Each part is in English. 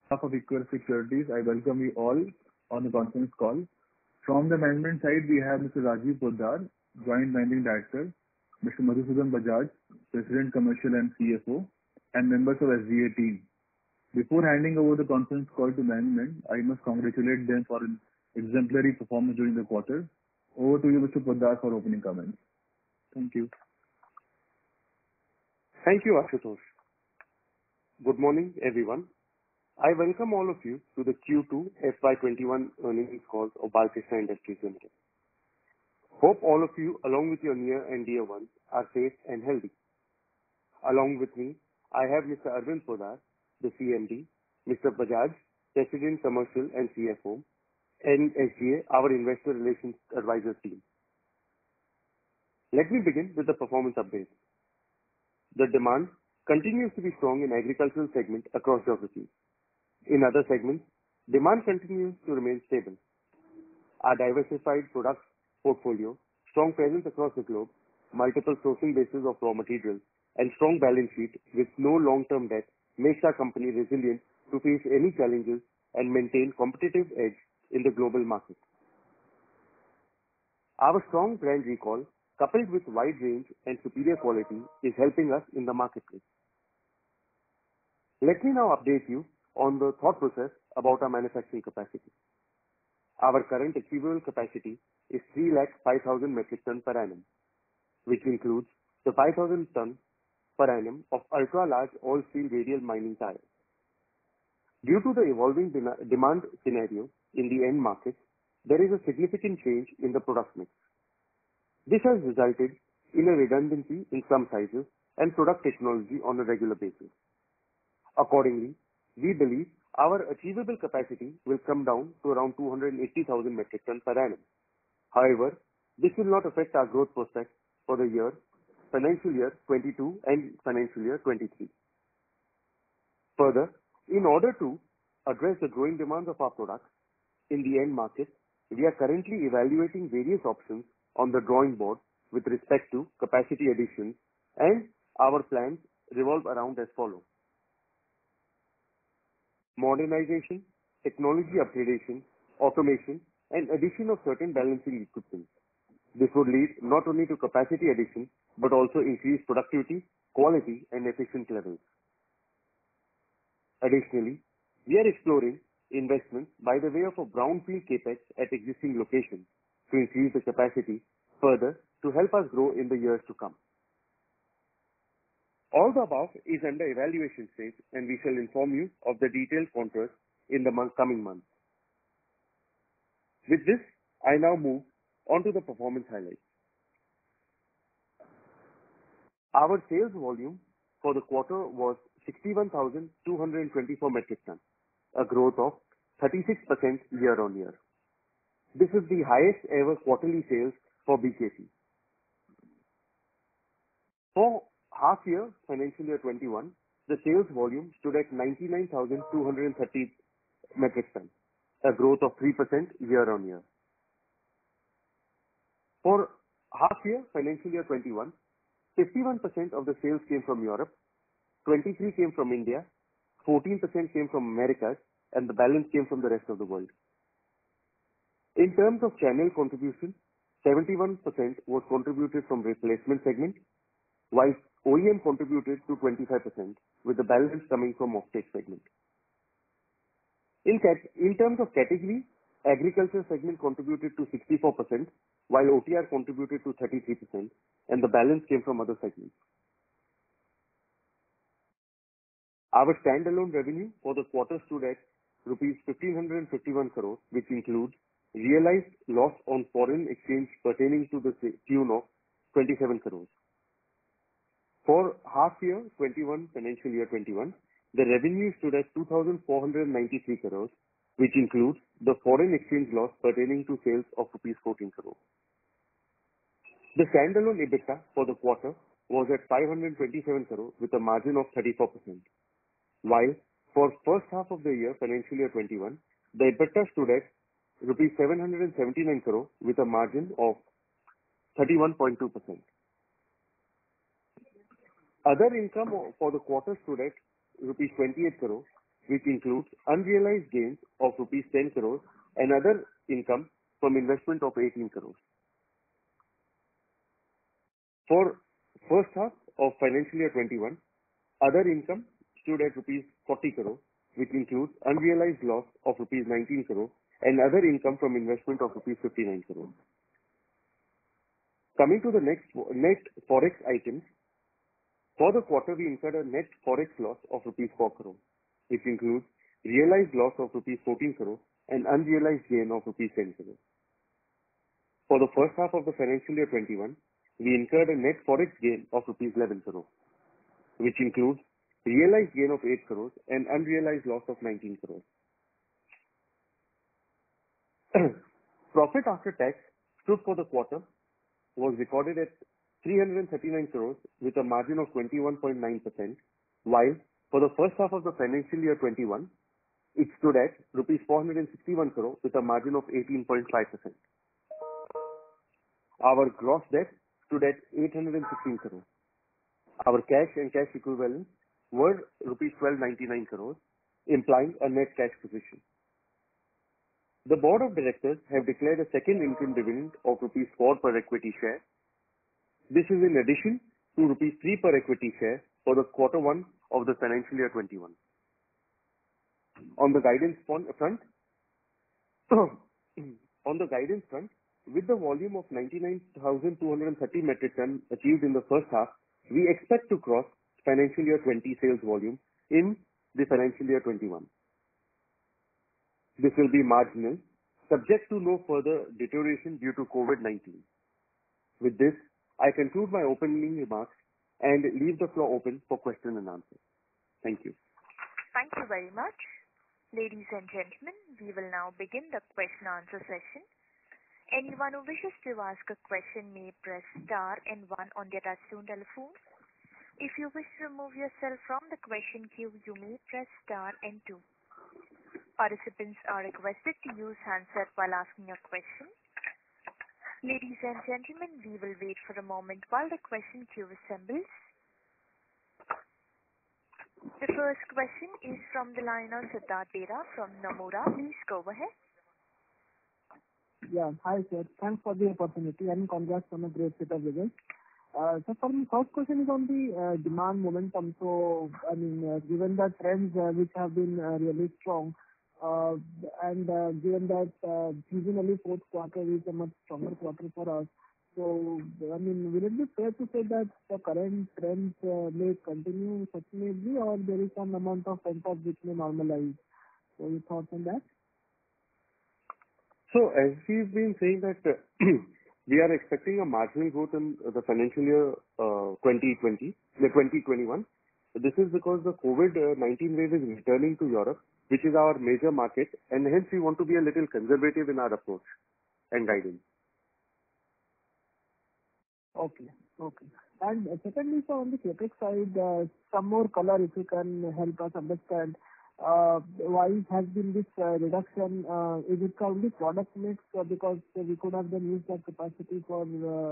Behalf of Equirus Securities, I welcome you all on the conference call. From the management side, we have Mr. Rajiv Poddar, Joint Managing Director, Mr. Madhusudan Bajaj, President Commercial and CFO, and members of SGA team. Before handing over the conference call to management, I must congratulate them for an exemplary performance during the quarter. Over to you, Mr. Poddar, for opening comments. Thank you. Thank you, Ashutosh. Good morning, everyone. I welcome all of you to the Q2 FY21 earnings call of Balkrishna Industries Limited. Hope all of you, along with your near and dear ones, are safe and healthy. Along with me, I have Mr. Arvind Poddar, the CMD, Mr. Bajaj, President Commercial and CFO, and SGA, our Investor Relations Advisors team. Let me begin with the performance update. The demand continues to be strong in agricultural segment across geographies. In other segments, demand continues to remain stable. Our diversified product portfolio, strong presence across the globe, multiple sourcing bases of raw materials, and strong balance sheet with no long-term debt makes our company resilient to face any challenges and maintain competitive edge in the global market. Our strong brand recall, coupled with wide range and superior quality, is helping us in the marketplace. Let me now update you on the thought process about our manufacturing capacity. Our current achievable capacity is 305,000 metric ton per annum, which includes the 5,000 ton per annum of ultra-large all-steel radial mining tires. Due to the evolving demand scenario in the end markets, there is a significant change in the product mix. This has resulted in a redundancy in some sizes and product technology on a regular basis. Accordingly, we believe our achievable capacity will come down to around 280,000 metric ton per annum. However, this will not affect our growth prospects for the year, financial year 22 and financial year 23. Further, in order to address the growing demands of our products in the end market, we are currently evaluating various options on the drawing board with respect to capacity additions, and our plans revolve around as follows. Modernization, technology upgradation, automation, and addition of certain balancing equipment. This would lead not only to capacity addition, but also increased productivity, quality, and efficient levels. Additionally, we are exploring investments by the way of a brownfield capex at existing locations to increase the capacity further to help us grow in the years to come. All the above is under evaluation stage, and we shall inform you of the detailed contours in the coming months. With this, I now move on to the performance highlights. Our sales volume for the quarter was 61,224 metric tons, a growth of 36% year on year. This is the highest ever quarterly sales for BKC. For half year, financial year 21, the sales volume stood at 99,230 metric tons, a growth of 3% year on year. For half year, financial year 21, 51% of the sales came from Europe, 23% came from India, 14% came from Americas, and the balance came from the rest of the world. In terms of channel contribution, 71% was contributed from replacement segment, while OEM contributed to 25%, with the balance coming from offtake segment. In terms of category, agriculture segment contributed to 64%, while OTR contributed to 33%, and the balance came from other segments. Our standalone revenue for the quarter stood at rupees 1,551 crores, which includes realized loss on foreign exchange pertaining to the tune of 27 crores. For half year 21, financial year 21, the revenue stood at 2,493 crores, which includes the foreign exchange loss pertaining to sales of rupees 14 crores. The standalone EBITDA for the quarter was at 527 crores with a margin of 34%, while for first half of the year, financial year 21, the EBITDA stood at rupees 779 crores with a margin of 31.2%. Other income for the quarter stood at rupees 28 crores, which includes unrealized gains of rupees 10 crores and other income from investment of 18 crores. For first half of financial year 21, other income stood at rupees 40 crores, which includes unrealized loss of rupees 19 crores and other income from investment of rupees 59 crores. Coming to the next net forex items, for the quarter we incurred a net forex loss of rupees 4 crores, which includes realized loss of rupees 14 crores and unrealized gain of rupees 10 crores. For the first half of the financial year 21, we incurred a net forex gain of rupees 11 crores, which includes realized gain of 8 crores and unrealized loss of 19 crores. Profit after tax stood for the quarter was recorded at 339 crores with a margin of 21.9%, while for the first half of the financial year 21, it stood at rupees 461 crores with a margin of 18.5%. Our gross debt stood at 816 crores. Our cash and cash equivalents were rupees 1299 crores, implying a net cash position. The board of directors have declared a second interim dividend of rupees 4 per equity share. This is in addition to rupees 3 per equity share for the quarter one of the financial year 21. On the guidance front, with the volume of 99,230 metric ton achieved in the first half, we expect to cross financial year 20 sales volume in the financial year 21. This will be marginal, subject to no further deterioration due to COVID-19. With this, I conclude my opening remarks and leave the floor open for question and answer. Thank you. Thank you very much. Ladies and gentlemen, we will now begin the question answer session. Anyone who wishes to ask a question may press star and 1 on their touchtone telephone. If you wish to remove yourself from the question queue, you may press star and 2. Participants are requested to use handset while asking a question. Ladies and gentlemen, we will wait for a moment while the question queue assembles. The first question is from the line of Siddharth Bera from Nomura. Please go ahead. Yeah, hi sir. Thanks for the opportunity and congrats on a great set of results. So for the first question is on the demand momentum. So, given the trends which have been really strong, and given that seasonally fourth quarter is a much stronger quarter for us, so will it be fair to say that the current trends may continue sustainably, or there is some amount of pent-up which may normalize? So your thoughts on that? So as we've been saying that we are expecting a marginal growth in the financial year 2021. This is because the COVID-19 wave is returning to Europe, which is our major market, and hence we want to be a little conservative in our approach and guidance. Okay. And secondly, so on the CapEx side, some more color if you can help us understand why has been this reduction? Is it only product mix, because we could have then used that capacity for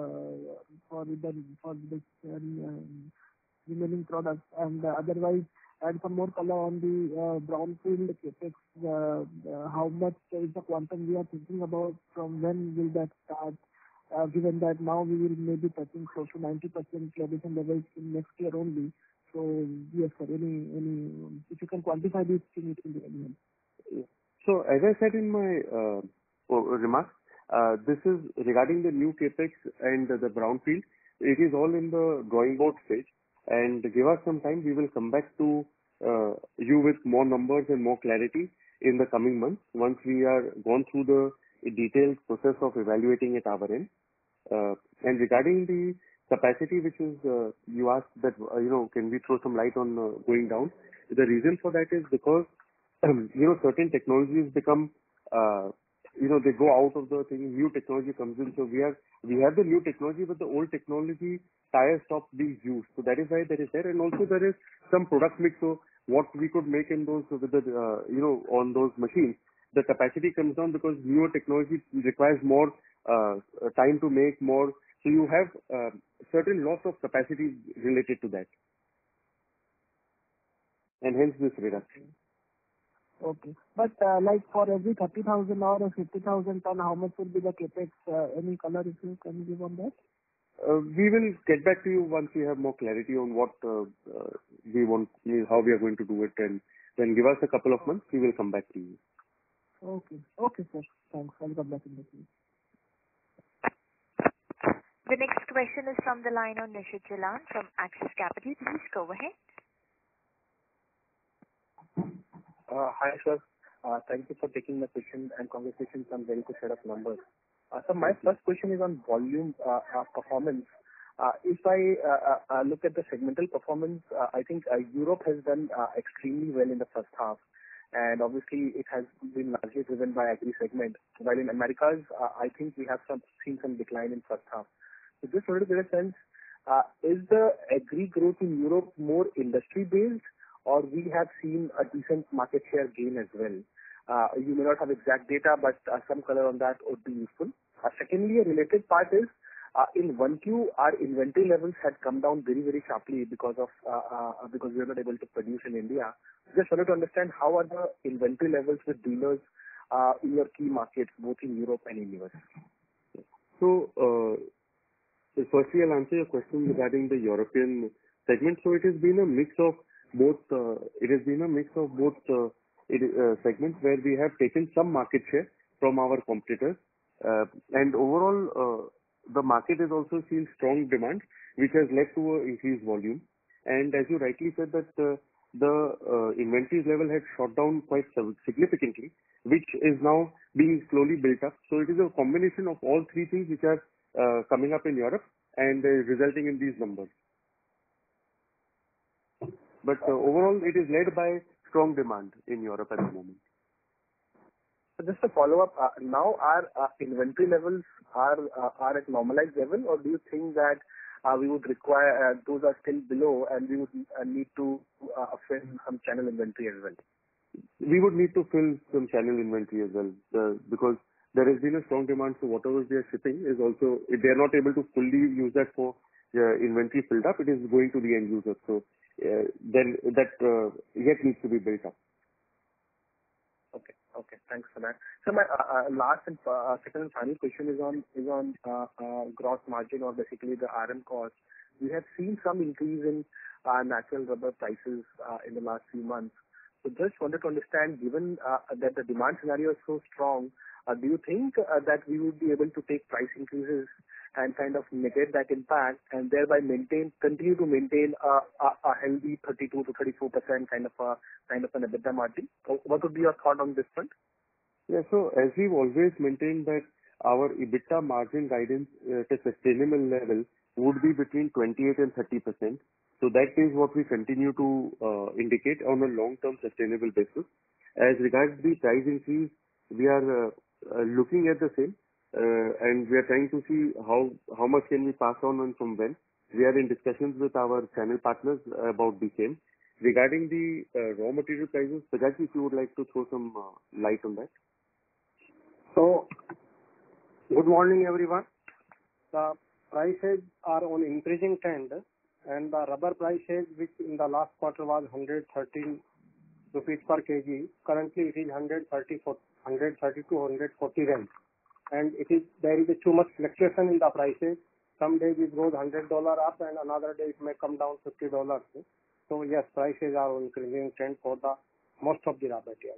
this remaining products, and otherwise add some more color on the brownfield CapEx. How much is the quantum we are thinking about? From when will that start? Given that now we will maybe touching close to 90% utilization levels in next year only. So yes, sir, any if you can quantify this thing, it will be really helpful. So as I said in my remarks, this is regarding the new capex and the brownfield. It is all in the drawing board stage, and give us some time. We will come back to you with more numbers and more clarity in the coming months once we are gone through the detailed process of evaluating at our end. And regarding the capacity, which is you asked that can we throw some light on going down? The reason for that is because certain technologies become they go out of the thing, new technology comes in. So we have the new technology, but the old technology tires stop being used. So that is why that is there, and also there is some product mix. So what we could make in those with the on those machines, the capacity comes down because newer technology requires more time to make more. So you have certain loss of capacity related to that, and hence this reduction. Okay. But like for every 30,000 or 50,000 ton, how much will be the capex? Any color if you can give on that? We will get back to you once we have more clarity on what we want, how we are going to do it, and then give us a couple of months, we will come back to you. Okay. Okay, sir. Thanks. I'll come back in the queue. The next question is from the line of Nishit Jalan from Axis Capital. Please go ahead. Hi, sir. Thank you for taking the question and congratulations on very good set of numbers. So my first question is on volume performance. If I look at the segmental performance, I think Europe has done extremely well in the first half, and obviously it has been largely driven by agri segment. While in Americas, I think we have seen some decline in first half. So just wanted to get a sense, is the agri growth in Europe more industry based, or we have seen a decent market share gain as well? You may not have exact data, but some color on that would be useful. Secondly, a related part is, in 1Q, our inventory levels had come down very, very sharply because we were not able to produce in India. Just wanted to understand how are the inventory levels with dealers in your key markets, both in Europe and in US? So, firstly, I'll answer your question regarding the European segment. So it has been a mix of both. Segments where we have taken some market share from our competitors, and overall, the market has also seen strong demand, which has led to an increased volume. And as you rightly said, that the inventories level had shot down quite significantly, which is now being slowly built up. So it is a combination of all three things which are coming up in Europe and resulting in these numbers. But overall, it is led by strong demand in Europe at the moment. So just to follow up, now our inventory levels are at normalized level, or do you think that we would require those are still below, and we would need to fill some channel inventory as well? We would need to fill some channel inventory as well, because there has been a strong demand. So whatever we are shipping is also, if they are not able to fully use that for inventory filled up, it is going to the end user. So then that yet needs to be built up. Okay. Thanks for that. So my last and second and final question is on gross margin, or basically the RM cost. We have seen some increase in natural rubber prices in the last few months. So just wanted to understand, given that the demand scenario is so strong, do you think that we would be able to take price increases and kind of negate that impact, and thereby continue to maintain a healthy 32 to 34% kind of an EBITDA margin? What would be your thought on this front? Yeah, so as we've always maintained that our EBITDA margin guidance at a sustainable level would be between 28 and 30%. So that is what we continue to indicate on a long-term sustainable basis. As regards the price increase, we are looking at the same, and we are trying to see how much can we pass on and from when. We are in discussions with our channel partners about the same. Regarding the raw material prices, Bajaj, if you would like to throw some light on that. So, good morning, everyone. The prices are on increasing trend, and the rubber prices, which in the last quarter was 113 rupees per kg, currently it is 130 to 140 range. And there is too much fluctuation in the prices. Some days it goes $100 up, and another day it may come down $50. So yes, prices are on increasing trend for the most of the raw materials.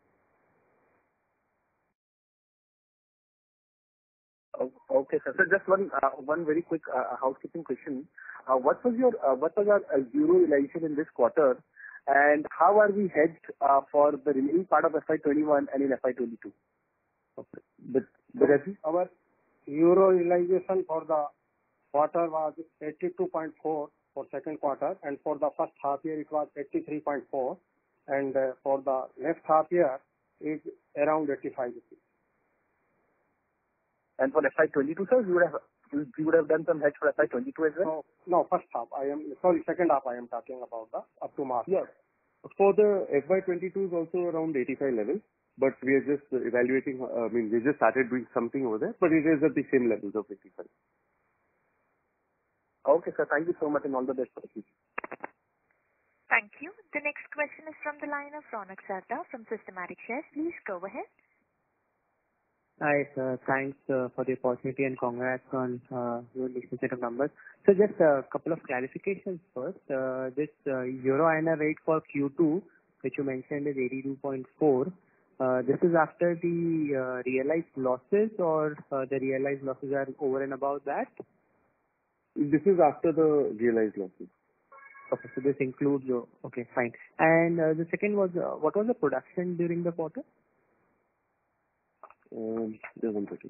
Okay, sir. So just one very quick housekeeping question. What was our euro realization in this quarter, and how are we hedged for the remaining part of FY21 and in FY22? Okay. But our euro realization for the quarter was 82.4 for second quarter, and for the first half year it was 83.4, and for the next half year is around 85 rupees. And for FY22, sir, we would have done some hedge for FY22 as well? No, first half. Second half I am talking about the up to March. Yes. For the FY22 is also around 85 levels, but we are just evaluating, we just started doing something over there, but it is at the same levels of 85. Okay, sir. Thank you so much, and all the best for the future. Thank you. The next question is from the line of Ronak Sarda from Systematic Shares. Please go ahead. Hi, sir. Thanks for the opportunity and congrats on your decent set of numbers. So just a couple of clarifications first. This Euro INR rate for Q2, which you mentioned is 82.4. This is after the realized losses, or the realized losses are over and above that? This is after the realized losses. Okay, so this includes your... Okay, fine. And the second was, what was the production during the quarter? Just one second.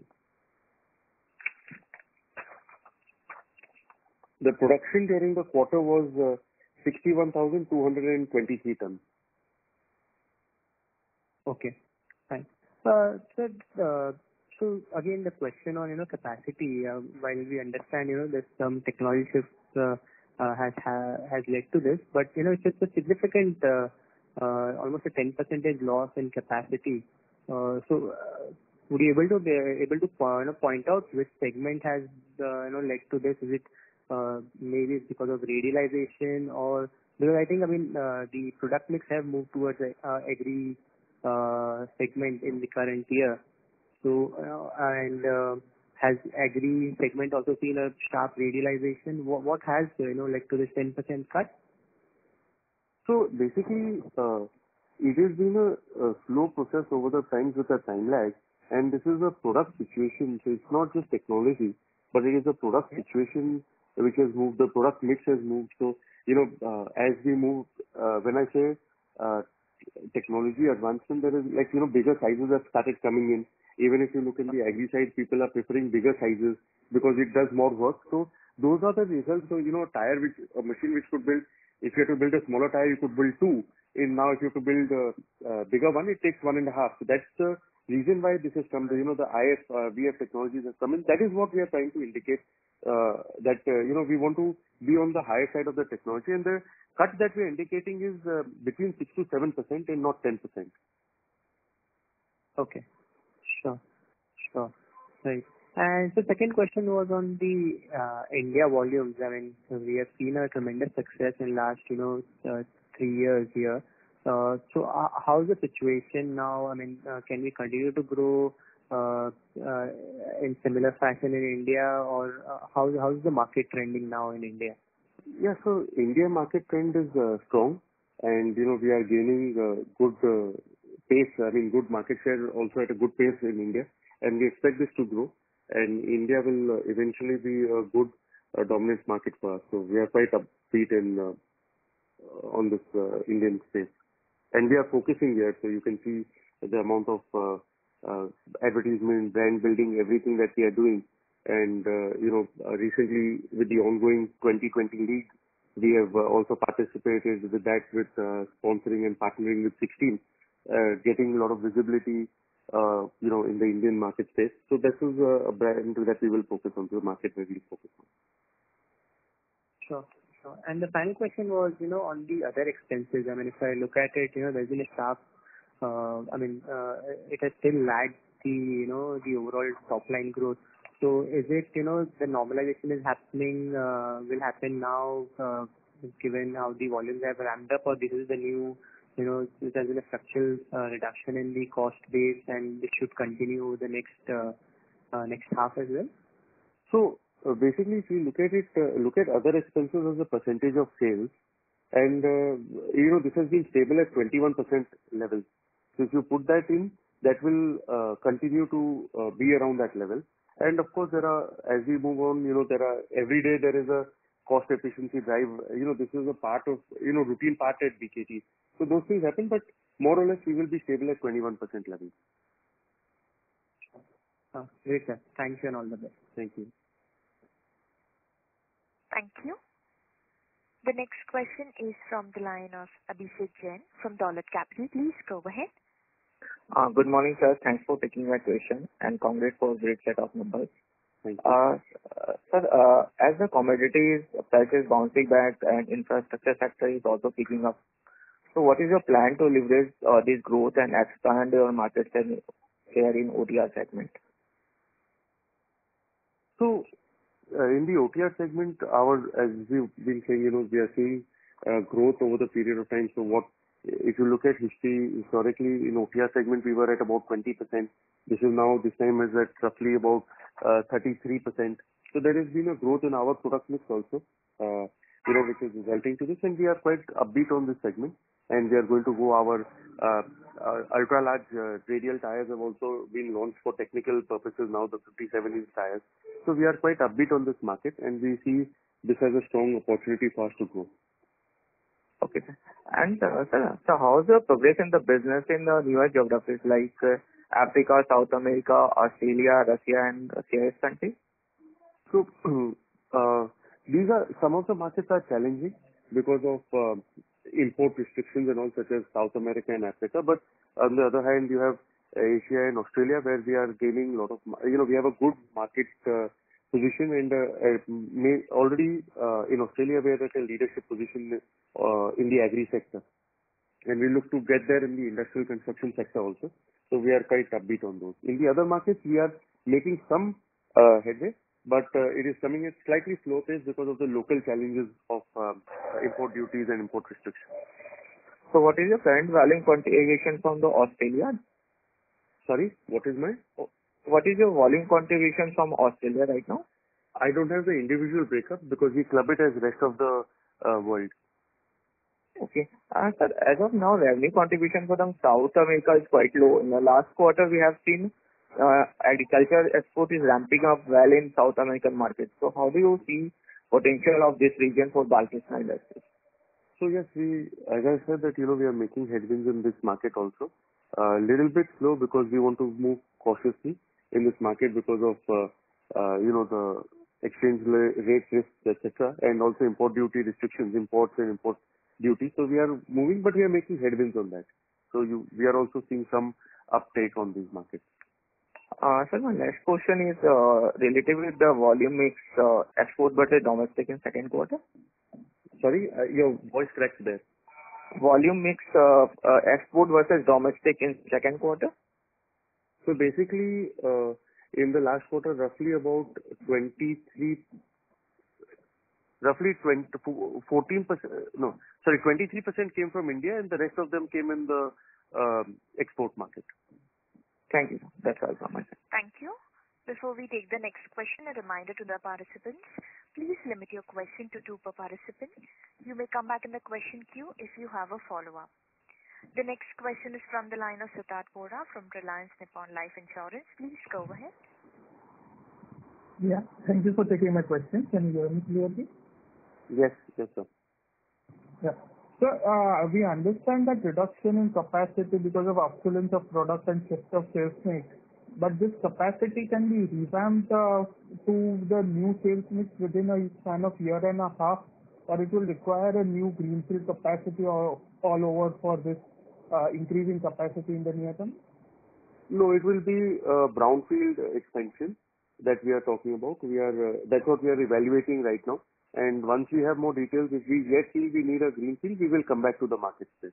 The production during the quarter was 61,223 tons. Okay, fine. So again, the question on, capacity, while we understand, there's some technology shifts has led to this, but, it's just a significant, almost a 10% loss in capacity. So would you able to point out which segment has, led to this? Is it maybe it's because of radialization, or because I think, the product mix have moved towards agri segment in the current year. So, has agri segment also seen a sharp radialization? What has, led to this 10% cut? So basically, it has been a slow process over the times with a time lag, and this is a product situation. So it's not just technology, but it is a product situation which has moved. The product mix has moved. So, as we move, when I say technology advancement, there is bigger sizes have started coming in. Even if you look in the agri side, people are preferring bigger sizes because it does more work. So those are the results. So, a machine which could build, if you have to build a smaller tire, you could build two. And now if you have to build a bigger one, it takes 1.5. So that's the reason why this has come. The VF technologies has come in. That is what we are trying to indicate, that, we want to be on the higher side of the technology. And the cut that we are indicating is between 6 to 7% and not 10%. Okay. Sure. Right. And the second question was on the India volumes. We have seen a tremendous success in last, 3 years here. So how is the situation now? Can we continue to grow in similar fashion in India, or how is the market trending now in India? Yeah, so India market trend is strong, and we are gaining good pace. Good market share also at a good pace in India, and we expect this to grow. And India will eventually be a good dominant market for us. So we are quite upbeat on this Indian space, and we are focusing here. So you can see the amount of advertisement, brand building, everything that we are doing. And recently with the ongoing 2020 league, we have also participated with that, with sponsoring and partnering with 16, getting a lot of visibility, in the Indian market space. So this is a brand that we will focus on, the market where we focus on. Sure. And the final question was, on the other expenses. If I look at it, there's been a sharp, it has still lagged the overall top line growth. So is it, the normalization is happening, will happen now, given how the volumes have ramped up, or this is the new, there has been a structural reduction in the cost base, and this should continue the next half as well? So basically, if you look at other expenses as a percentage of sales, and this has been stable at 21% level. So if you put that in, that will continue to be around that level. And of course, as we move on, every day there is a cost efficiency drive. This is a part of, routine part at BKT. So those things happen, but more or less we will be stable at 21% level. Great, sir. Thank you and all the best. Thank you. Thank you. The next question is from the line of Abhishek Jain from Dolat Capital. Please go ahead. Good morning, sir. Thanks for taking my question, and congrats for a great set of numbers. Thank you. Sir, as the commodities prices bouncing back and infrastructure sector is also picking up, so what is your plan to leverage this growth and expand your market share in OTR segment? So, in the OTR segment, as we've been saying, we are seeing growth over the period of time. So if you look at history, historically, in OTR segment, we were at about 20%. This time is at roughly about 33%. So there has been a growth in our product mix also, which is resulting to this, and we are quite upbeat on this segment. And we are going to go our ultra large radial tires have also been launched for technical purposes now, the 57-inch tires. So we are quite upbeat on this market, and we see this as a strong opportunity for us to grow. Okay, sir. And sir, so how is the progress in the business in the newer geographies like Africa, South America, Australia, Russia, and CIS countries? So these are some of the markets are challenging because of import restrictions and all, such as South America and Africa. But on the other hand, you have Asia and Australia, where we are gaining a lot of, we have a good market position, and already in Australia we are at a leadership position in the agri sector, and we look to get there in the industrial construction sector also. So we are quite upbeat on those. In the other markets, we are making some headway, but it is coming at slightly slow pace because of the local challenges of import duties and import restrictions. So what is your current volume contribution from the Australia? Sorry, what is your volume contribution from Australia right now? I don't have the individual breakup because we club it as rest of the world. Okay. Sir, as of now, revenue contribution from South America is quite low. In the last quarter, we have seen agriculture export is ramping up well in South American markets. So how do you see potential of this region for Balkrishna Industries? So yes, as I said that, we are making headwinds in this market also. A little bit slow because we want to move cautiously in this market because of, the exchange rate risks, etc., and also import duty restrictions, imports and import duty. So we are moving, but we are making headwinds on that. So we are also seeing some uptake on these markets. Sir, my next question is related with the volume mix export versus domestic in second quarter. Sorry, your voice cracked there. Volume mix export versus domestic in second quarter? So basically, in the last quarter, roughly 14%, 23% came from India, and the rest of them came in the export market. Thank you. That's all from my side. Thank you. Before we take the next question, a reminder to the participants, please limit your question to 2 per participant. You may come back in the question queue if you have a follow-up. The next question is from the line of Siddharth Bora from Reliance Nippon Life Insurance. Please go ahead. Yeah, thank you for taking my question. Can you hear me clearly? Yes, sir. Yeah. So, we understand that reduction in capacity because of obsolescence of product and shift of sales mix, but this capacity can be revamped to the new sales mix within a span of year and a half, or it will require a new greenfield capacity all over for this increasing capacity in the near term? No, it will be a brownfield expansion that we are talking about. That's what we are evaluating right now. And once we have more details, if we yet feel we need a greenfield, we will come back to the market space.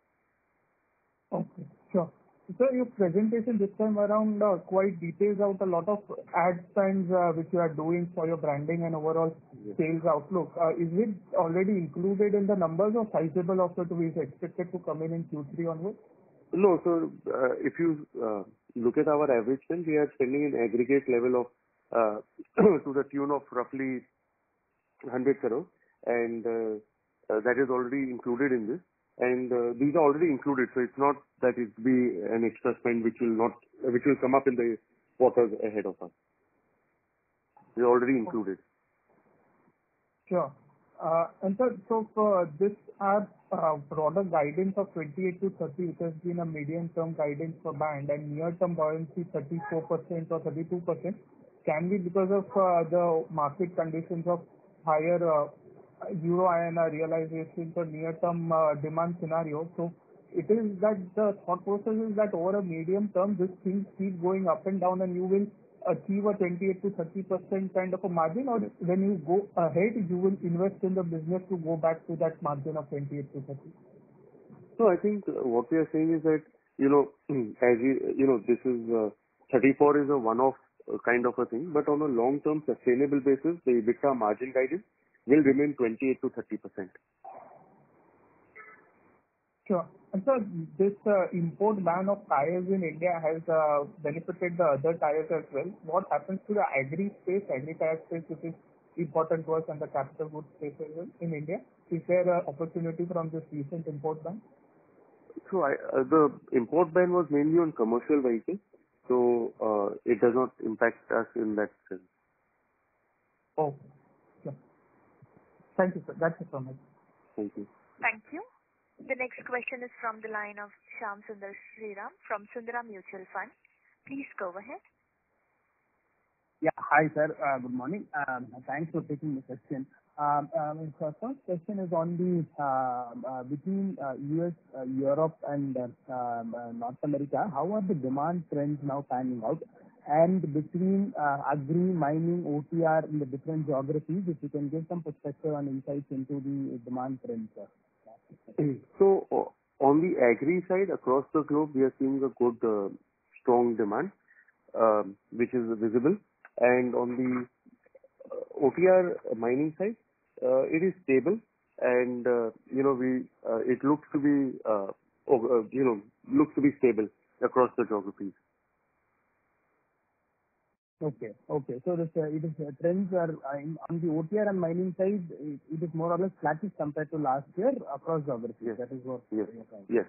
Okay, sure. So your presentation this time around quite details out a lot of ad spends which you are doing for your branding and overall sales outlook. Is it already included in the numbers or sizable of it is expected to come in Q3 onwards? No, so if you look at our average spend, we are spending an aggregate level of to the tune of roughly 100 crore, and that is already included in this. And these are already included, so it's not that it be an extra spend which will come up in the quarters ahead of us. They're already included. Sure. And so for this our broader guidance of 28 to 30, which has been a medium-term guidance for band, and near-term buoyancy 34% or 32%, can be because of the market conditions of higher Euro INR realization for near-term demand scenario. So it is that the thought process is that over a medium term, this thing keep going up and down, and you will achieve a 28 to 30% kind of a margin, or when you go ahead, you will invest in the business to go back to that margin of 28 to 30? So I think what we are saying is that, as this is 34 is a one-off kind of a thing, but on a long-term sustainable basis, the EBITDA margin guidance will remain 28 to 30%. Sure. And sir, this import ban of tires in India has benefited the other tires as well. What happens to the agri tire space, which is important to us, and the capital goods space as well in India? Is there an opportunity from this recent import ban? So the import ban was mainly on commercial vehicles, so it does not impact us in that sense. Oh, sure. Thank you, sir. That's it from me. Thank you. Thank you. The next question is from the line of Shyam Sundar Sriram from Sundaram Mutual Fund. Please go ahead. Yeah. Hi, sir. Good morning. Thanks for taking the question. My first question is on the between US, Europe and North America. How are the demand trends now panning out? And between agri, mining, OTR in the different geographies, if you can give some perspective and insights into the demand trends, sir. So on the agri side, across the globe, we are seeing a good, strong demand, which is visible. And on the OTR mining side, it is stable, and it looks to be stable across the geographies. Okay. So this, it is trends are on the OTR and mining side, it is more or less flattish compared to last year across geographies. Yes. That is what Yes. you're saying. Yes.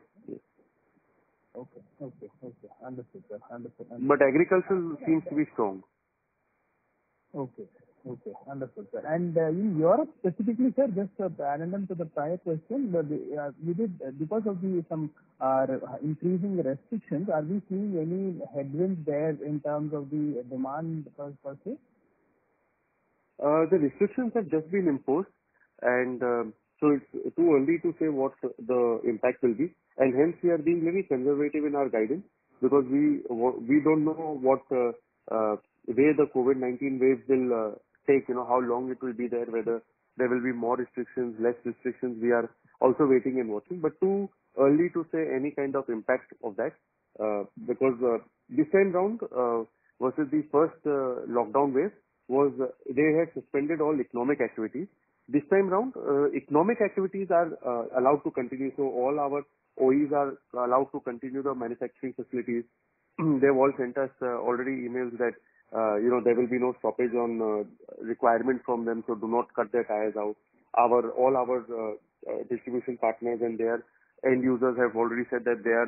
Okay. Understood, sir. Understood. But agriculture seems to be strong. Okay. Understood, sir. And in Europe specifically, sir, just addendum to the prior question, you did because of some increasing restrictions, are we seeing any headwinds there in terms of the demand per se? The restrictions have just been imposed, and so it's too early to say what the impact will be, and hence we are being very conservative in our guidance, because we don't know what way the COVID-19 waves will take, how long it will be there, whether there will be more restrictions, less restrictions. We are also waiting and watching, but too early to say any kind of impact of that, because this time round versus the first lockdown wave was they had suspended all economic activities. This time round, economic activities are allowed to continue, so all our OEs are allowed to continue the manufacturing facilities. They've all sent us already emails that there will be no stoppage on requirement from them, so do not cut their tires out. All our distribution partners and their end users have already said that their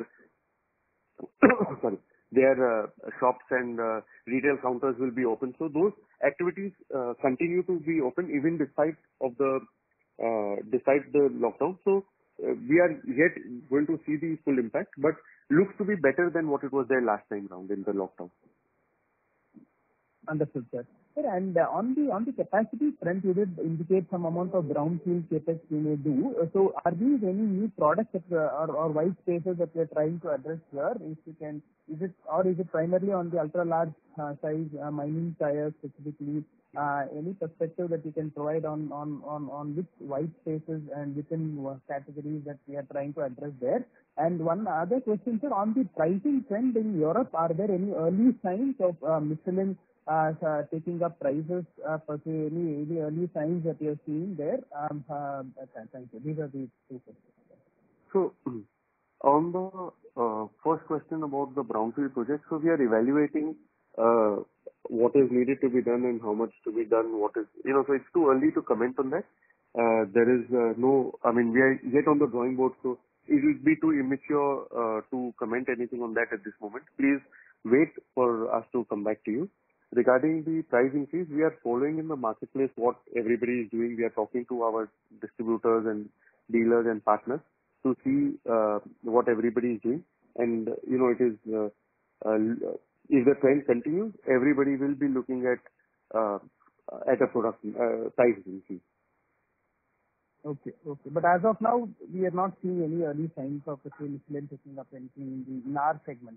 their shops and retail counters will be open. So those activities continue to be open even despite the lockdown. So we are yet going to see the full impact, but looks to be better than what it was there last time round in the lockdown. Understood, sir. Sir, and on the capacity front, you did indicate some amount of brownfield CapEx you may do. So are these any new products that, or white spaces that we are trying to address here? If you can, is it primarily on the ultra large size mining tires specifically? Any perspective that you can provide on which white spaces and within what categories that we are trying to address there? And one other question, sir, on the pricing trend in Europe, are there any early signs of Michelin taking up prices per se, any early signs that you're seeing there? Thank you. These are the two questions. So, on the first question about the brownfield project, so we are evaluating what is needed to be done and how much to be done, so it's too early to comment on that. There is we are yet on the drawing board, so it will be too immature to comment anything on that at this moment. Please wait for us to come back to you. Regarding the price increase, we are following in the marketplace what everybody is doing. We are talking to our distributors and dealers and partners to see what everybody is doing. And, it is, if the trend continues, everybody will be looking at a product price increase. Okay. But as of now, we are not seeing any early signs of the Michelin taking up anything in our segment.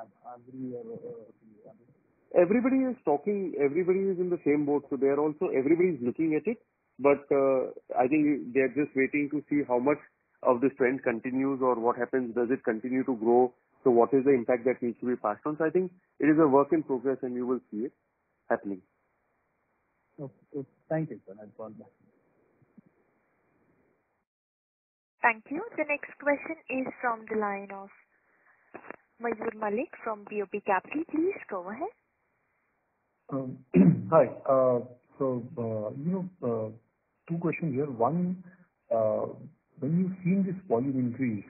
Everybody is talking, everybody is in the same boat, so everybody is looking at it, but I think they're just waiting to see how much of this trend continues or what happens. Does it continue to grow? So what is the impact that needs to be passed on? So I think it is a work in progress and you will see it happening. Okay. Thank you, sir. I'll call back. Thank you. The next question is from the line of Mayur Malik from BOB Capital. Please go ahead. Hi. Two questions here. One, when you've seen this volume increase,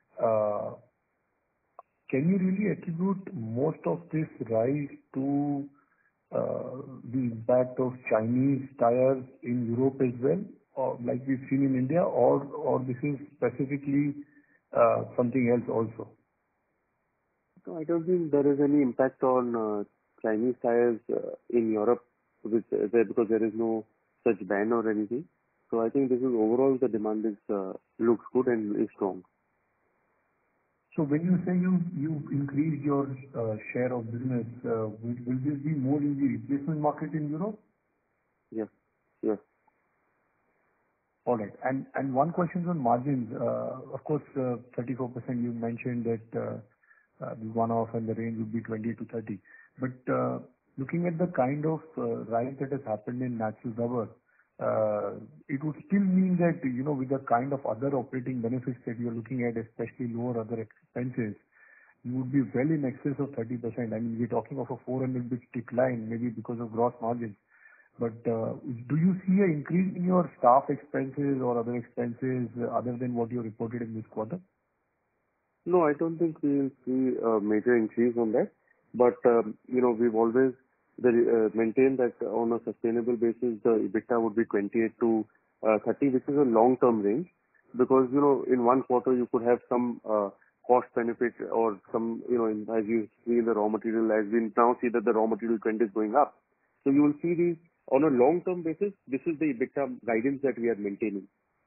can you really attribute most of this rise to the impact of Chinese tires in Europe as well, or like we've seen in India, or this is specifically something else also? So I don't think there is any impact on Chinese tires in Europe because there is no such ban or anything. So I think this is overall the demand is looks good and is strong. So when you say you've increased your share of business, will this be more in the replacement market in Europe? Yes. Yes. All right. And one question on margins. Of course, 34% you mentioned that the one-off and the range would be 20 to 30. But looking at the kind of rise that has happened in natural rubber, it would still mean that, with the kind of other operating benefits that you're looking at, especially lower other expenses, you would be well in excess of 30%. I mean, we're talking of a 400 bits decline, maybe because of gross margins. But do you see an increase in your staff expenses or other expenses other than what you reported in this quarter? No, I don't think we will see a major increase on that. But, we've always maintained that on a sustainable basis, the EBITDA would be 28 to 30, which is a long-term range. Because, in one quarter, you could have some cost benefit or some, as you see in the raw material, as we now see that the raw material trend is going up. So you will see these on a long-term basis. This is the EBITDA guidance that we are maintaining.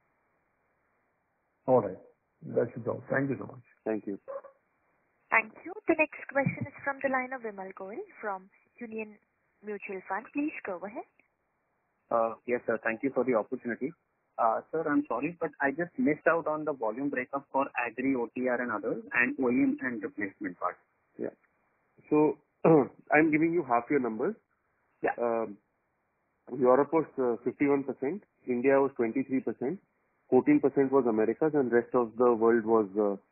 All right. That's it all. Thank you so much. Thank you. Thank you. The next question is from the line of Vimal Gohil from Union Mutual Fund. Please go ahead. Yes, sir. Thank you for the opportunity. Sir, I'm sorry, but I just missed out on the volume breakup for agri, OTR and others, and OEM and replacement part. Yeah. So, I'm giving you half your numbers. Yeah. Europe was 51%, India was 23%, 14% was Americas, and rest of the world was,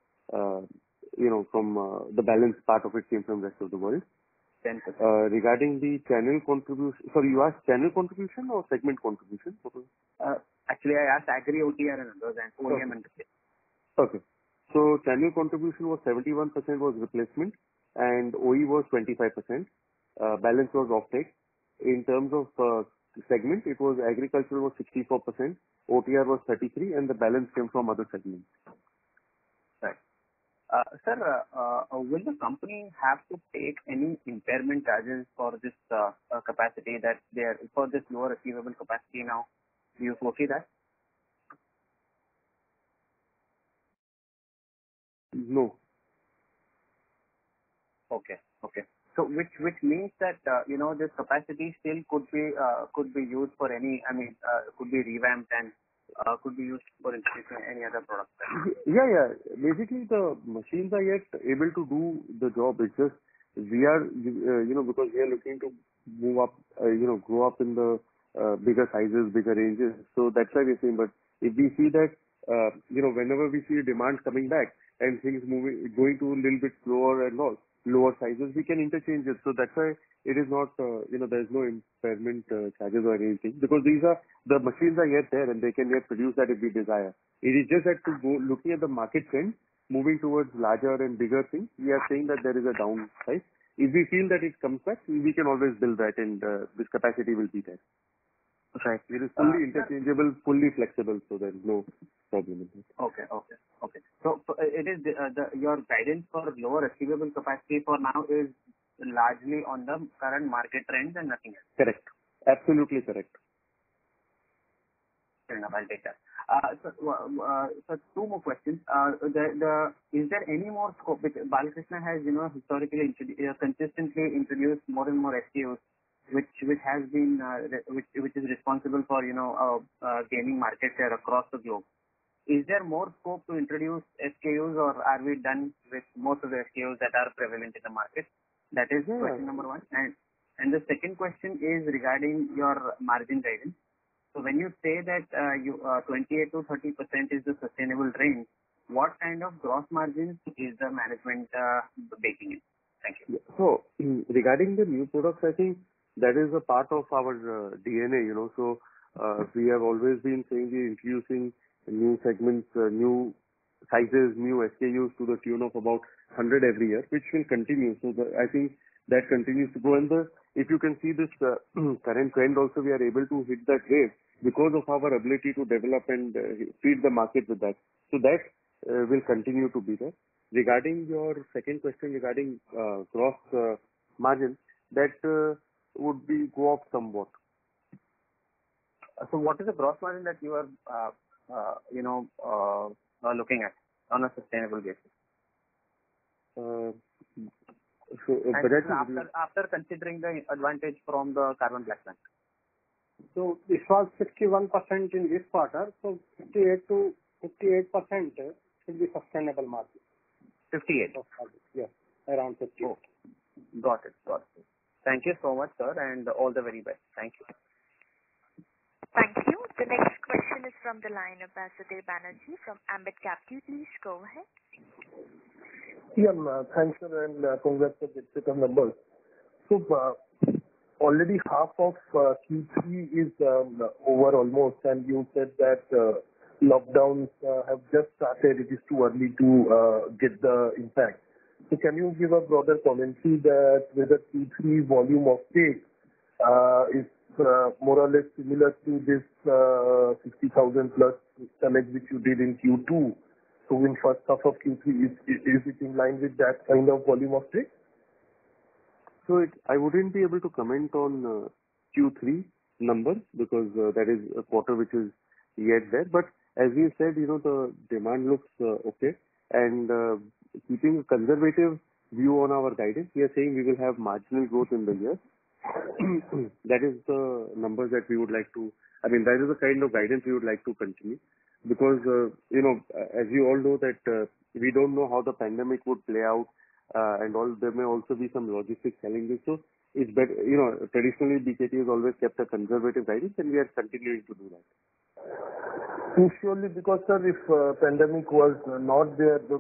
from the balance part of it came from rest of the world. 10%. Regarding the channel contribution, sorry, you asked channel contribution or segment contribution? Actually, I asked agri, OTR and others, and OEM and replacement. Okay. So channel contribution was 71% was replacement, and OE was 25%. Balance was offtake. In terms of segment, it was agricultural was 64%, OTR was 33%, and the balance came from other segments. Right. Sir, will the company have to take any impairment charges for this capacity that they are for this lower achievable capacity now? Do you foresee that? No. Okay. So which means that this capacity still could be used for any, could be revamped and could be used for introducing any other product. Yeah. Basically, the machines are yet able to do the job. It's just we are, because we are looking to move up, grow up in the bigger sizes, bigger ranges. So that's why we're saying. But if we see that, whenever we see demand coming back and things going to a little bit slower and all, lower sizes, we can interchange it. So that's why it is not, there is no impairment charges or anything, because the machines are yet there and they can yet produce that if we desire. It is just that to go looking at the market trend, moving towards larger and bigger things, we are saying that there is a downside. If we feel that it comes back, we can always build that and this capacity will be there. Right. It is fully interchangeable, fully flexible, so there is no problem with it. Okay. So it is your guidance for lower achievable capacity for now is largely on the current market trends and nothing else. Correct. Absolutely correct. Fair enough. I'll take that. So two more questions. Is there any more scope? Because Balkrishna has historically consistently introduced more and more SKUs, which has been which is responsible for gaining market share across the globe. Is there more scope to introduce SKUs, or are we done with most of the SKUs that are prevalent in the market? That is question number one. And the second question is regarding your margin guidance. So when you say that 28 to 30% is the sustainable range, what kind of gross margins is the management baking in? Thank you. So regarding the new products, I think that is a part of our DNA, So we have always been saying we're introducing new segments, new sizes, new SKUs to the tune of about 100 every year, which will continue. So I think that continues to go. And if you can see this current trend also, we are able to hit that wave because of our ability to develop and feed the market with that. So that will continue to be there. Regarding your second question regarding gross margin, that would be go up somewhat. So what is the gross margin that you are, looking at on a sustainable basis? After considering the advantage from the carbon black plant. So this was 61% in this quarter, so 58% should be sustainable margin. 58? Yes, around 58. Oh, got it. Thank you so much, sir, and all the very best. Thank you. Thank you. The next question is from the line of Basudeb Banerjee from Ambit Capital. Please go ahead. Yeah, thanks, sir, and congrats for the set of numbers. So, already half of Q3 is over almost, and you said that lockdowns have just started. It is too early to get the impact. So can you give a broader commentary that whether Q3 volume of take is more or less similar to this 60,000 plus tonnage which you did in Q2? So in first half of Q3, is it in line with that kind of volume of take? So I wouldn't be able to comment on Q3 numbers because that is a quarter which is yet there. But as we said, the demand looks okay. And keeping a conservative view on our guidance, we are saying we will have marginal growth in the year. That is the numbers that we would like to, that is the kind of guidance we would like to continue. Because, as you all know that we don't know how the pandemic would play out and all, there may also be some logistic challenges. So it's better, traditionally BKT has always kept a conservative guidance and we are continuing to do that. Surely, because sir, if pandemic was not there, the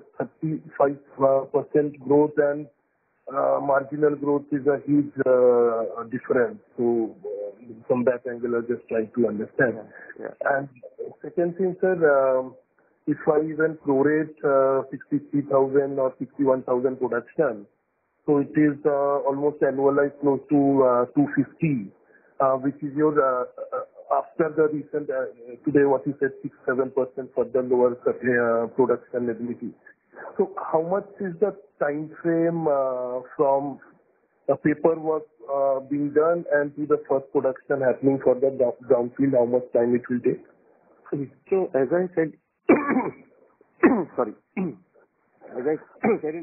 35% growth and marginal growth is a huge difference. So from that angle, I'm just trying to understand. Yeah. And second thing, sir, if I even prorate 63,000 or 61,000 production, so it is almost annualized close to 250, which is your after the recent today what you said 6-7% further lower production ability. So how much is the time frame from the paperwork being done and to the first production happening for the brownfield? How much time it will take? So as I said, sorry, as I said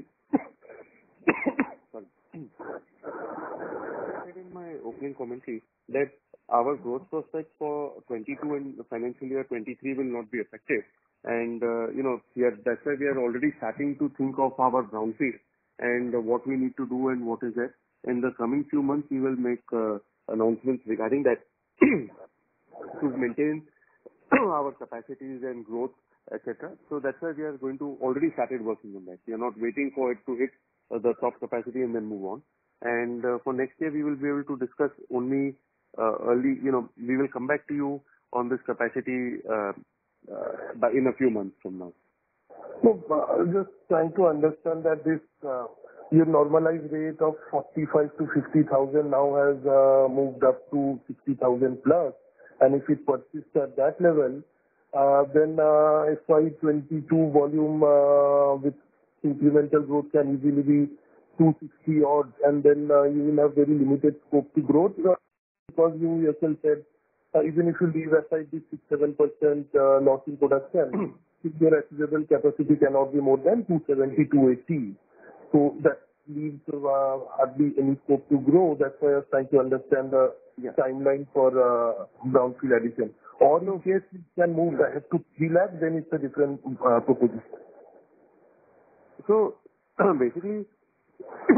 in my opening commentary that our growth prospects for 22 and the financial year 23 will not be affected. And, that's why we are already starting to think of our brownfield and what we need to do and what is it. In the coming few months, we will make announcements regarding that to maintain our capacities and growth, etc. So that's why we are going to already started working on that. We are not waiting for it to hit the top capacity and then move on. And for next year, we will be able to discuss only early, we will come back to you on this capacity in a few months from now. So, just trying to understand that this your normalized rate of 45 to 50,000 now has moved up to 60,000 plus, and if it persists at that level, then FY22 volume with incremental growth can easily be 260 odd, and then you will have very limited scope to growth because you yourself said even if you leave aside this 6-7% loss in production, if your achievable capacity cannot be more than 270, 280. So that leaves hardly any scope to grow. That's why I was trying to understand the timeline for brownfield addition. Or in case it can move ahead to 3 lakh, then it's a different proposition. So basically,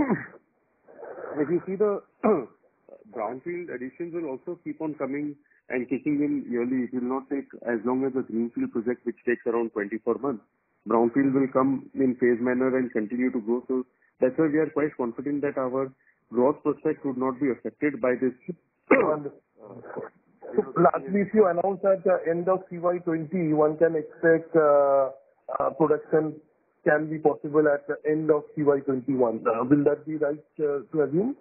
if you see the brownfield additions will also keep on coming and kicking in yearly. It will not take as long as a greenfield project, which takes around 24 months. Brownfield will come in phase manner and continue to grow. So that's why we are quite confident that our growth prospects would not be affected by this. So lastly, if you announce at the end of CY20, one can expect production can be possible at the end of CY21. Will that be right to assume?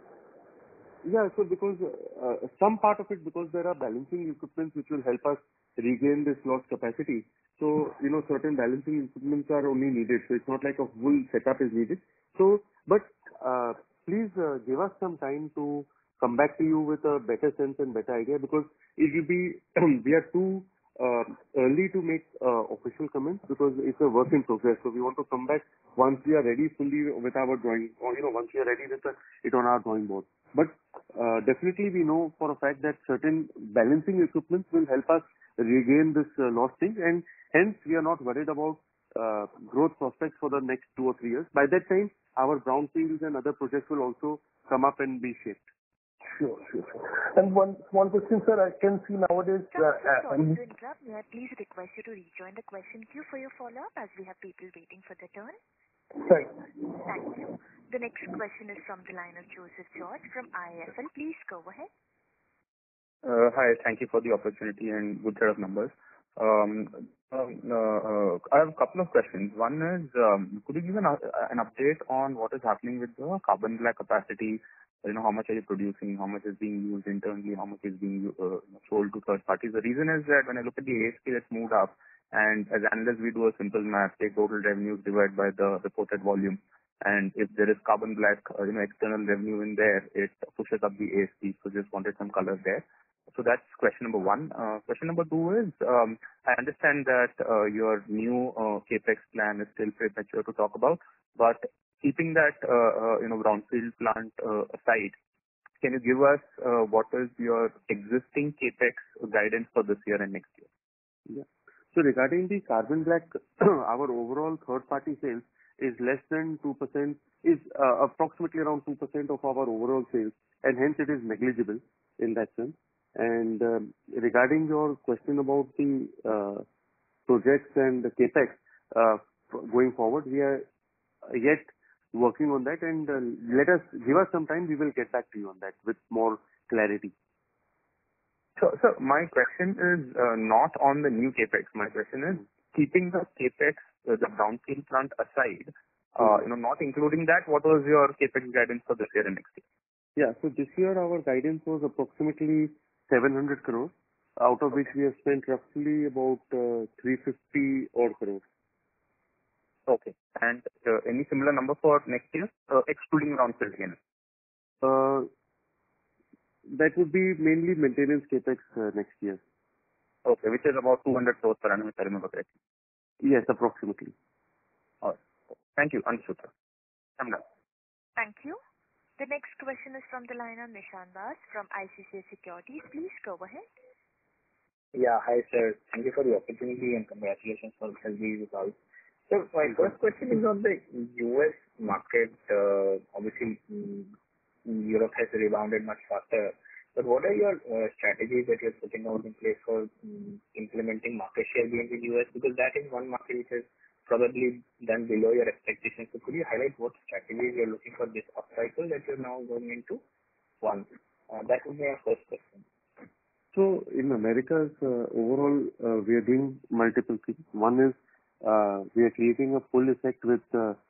Yeah, so because some part of it, because there are balancing equipments which will help us regain this lost capacity. So, certain balancing equipments are only needed. So it's not like a full setup is needed. So, but please give us some time to come back to you with a better sense and better idea, because it will be, we are too early to make official comments because it's a work in progress. So we want to come back once we are ready fully with our drawing, or once we are ready with it on our drawing board. But definitely we know for a fact that certain balancing equipments will help us regain this lost thing, and hence we are not worried about growth prospects for the next 2 or 3 years. By that time, our brownfields and other projects will also come up and be shaped. Sure. And one small question, sir. I can see nowadays. Sorry to interrupt. May I please request you to rejoin the question queue for your follow-up, as we have people waiting for their turn? Thank you. The next question is from the line of Joseph George from IIFL. Please go ahead. Hi. Thank you for the opportunity and good set of numbers. I have a couple of questions. One is, could you give an update on what is happening with the carbon black capacity? How much are you producing? How much is being used internally? How much is being sold to third parties? The reason is that when I look at the ASP that's moved up, and as analysts we do a simple math, take total revenues divided by the reported volume, and if there is carbon black, external revenue in there, it pushes up the ASP. So just wanted some color there. So that's question number one. Question number two is, I understand that your new capex plan is still premature to talk about, but keeping that brownfield plant aside, can you give us what is your existing capex guidance for this year and next year? Yeah. So regarding the carbon black, our overall third-party sales is less than 2%, is approximately around 2% of our overall sales, and hence it is negligible in that sense. And regarding your question about the projects and the capex going forward, we are yet working on that, and give us some time. We will get back to you on that with more clarity. So my question is not on the new capex. My question is keeping the capex, the brownfield plant aside, not including that. What was your capex guidance for this year and next year? Yeah. So this year our guidance was approximately 700 crores, out of which we have spent roughly about 350 odd crores. Okay. And any similar number for next year, excluding brownfield again? That would be mainly maintenance capex next year. Okay, which is about 200 crores per annum, if I remember correctly. Yes, approximately. All right. Thank you. Understood, sir. I'm done. Thank you. The next question is from the line of Nishan Das from ICICI Securities. Please go ahead. Yeah, hi sir. Thank you for the opportunity and congratulations for healthy results. So my first question is on the US market. Obviously, Europe has rebounded much faster. But what are your strategies that you're putting out in place for implementing market share gains in US? Because that is one market which has probably done below your expectations. So could you highlight what strategies you're looking for this upcycle that you're now going into? One. That would be my first question. So in Americas, overall, we are doing multiple things. One is we are creating a pull effect with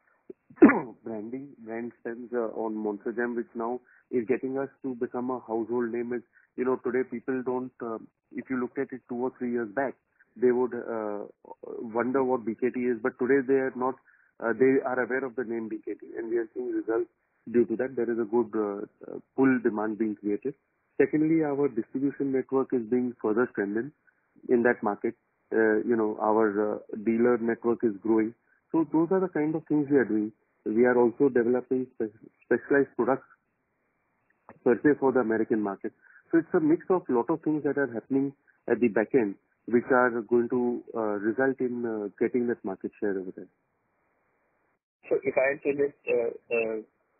brand spends on Monster Jam, which now is getting us to become a household name. Today people don't, if you looked at it 2 or 3 years back, they would wonder what BKT is, but today they are not, they are aware of the name BKT, and we are seeing results due to that. There is a good pull demand being created. Secondly, our distribution network is being further strengthened in that market. Our dealer network is growing. So those are the kind of things we are doing. We are also developing specialized products per se for the American market. So it's a mix of lot of things that are happening at the back end, which are going to result in getting that market share over there. So if I had to just